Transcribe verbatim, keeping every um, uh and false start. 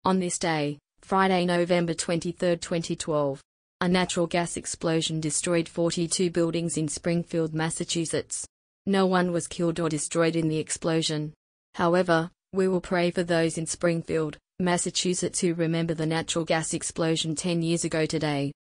On this day, Friday, November twenty-third, twenty twelve, a natural gas explosion destroyed forty-two buildings in Springfield, Massachusetts. No one was killed or destroyed in the explosion. However, we will pray for those in Springfield, Massachusetts who remember the natural gas explosion ten years ago today.